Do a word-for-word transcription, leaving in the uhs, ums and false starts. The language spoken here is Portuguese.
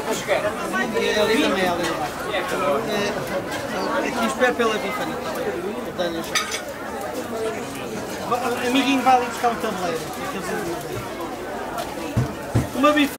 E ali também, ali. É, aqui espero pela bifana. Dá-lhe já. Amiguinho, vai ali buscar um tabuleiro. Uma bifana.